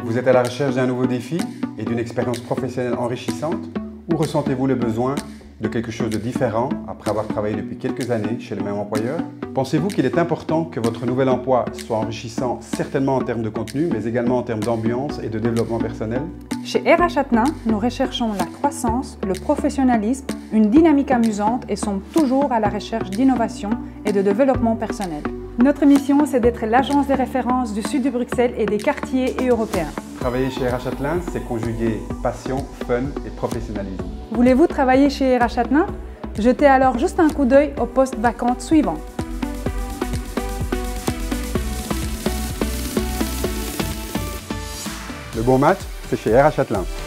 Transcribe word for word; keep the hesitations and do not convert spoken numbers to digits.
Vous êtes à la recherche d'un nouveau défi et d'une expérience professionnelle enrichissante ou ressentez-vous le besoin de quelque chose de différent après avoir travaillé depuis quelques années chez le même employeur? Pensez-vous qu'il est important que votre nouvel emploi soit enrichissant certainement en termes de contenu, mais également en termes d'ambiance et de développement personnel? Chez R H Attenain, nous recherchons la croissance, le professionnalisme, une dynamique amusante et sommes toujours à la recherche d'innovation et de développement personnel. Notre mission, c'est d'être l'agence des références du sud de Bruxelles et des quartiers et européens. Travailler chez R H Attenain, c'est conjuguer passion, fun et professionnalisme. Voulez-vous travailler chez R H Attenain? Jetez alors juste un coup d'œil au poste vacant suivant. Le bon match, c'est chez R H Attenain.